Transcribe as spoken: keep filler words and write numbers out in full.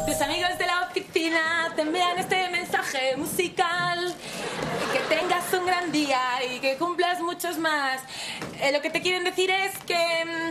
Tus amigos de la oficina te envían este mensaje musical. Que tengas un gran día y que cumplas muchos más. Eh, lo que te quieren decir es que